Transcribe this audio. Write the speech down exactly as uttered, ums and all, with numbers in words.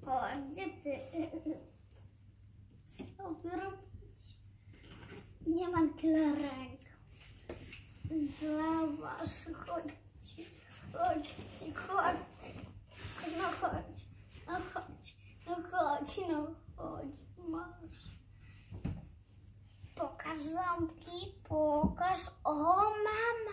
O, gdzie ty? Co wy robić? Nie mam tyle ręk. Dla was, chodźcie, chodźcie, chodźcie. No chodź, no chodź, no chodź, no chodź, masz. Pokaż ząbki, pokaż. O, mama.